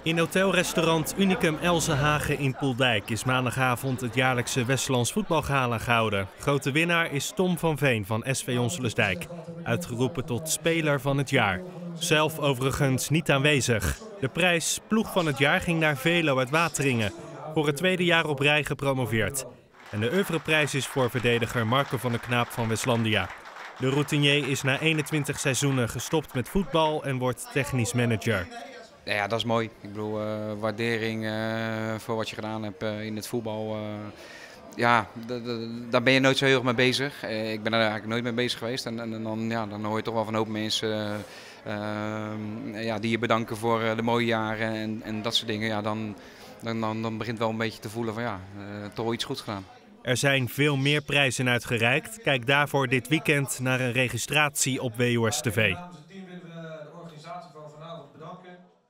In hotelrestaurant Unicum Elsenhagen in Poeldijk is maandagavond het jaarlijkse Westlands voetbalgala gehouden. Grote winnaar is Tom van Veen van SV Onselersdijk, uitgeroepen tot speler van het jaar. Zelf overigens niet aanwezig. De prijs ploeg van het jaar ging naar Velo uit Wateringen, voor het tweede jaar op rij gepromoveerd. En de oeuvreprijs is voor verdediger Marco van der Knaap van Westlandia. De routinier is na 21 seizoenen gestopt met voetbal en wordt technisch manager. Ja, dat is mooi. Ik bedoel, waardering voor wat je gedaan hebt in het voetbal. Ja, daar ben je nooit zo heel erg mee bezig. Ik ben er eigenlijk nooit mee bezig geweest. En dan hoor je toch wel van een hoop mensen die je bedanken voor de mooie jaren en dat soort dingen. Ja, dan begint wel een beetje te voelen van toch wel iets goed gedaan. Er zijn veel meer prijzen uitgereikt. Kijk daarvoor dit weekend naar een registratie op WOS TV. Namens het team willen we de organisatie van vanavond bedanken.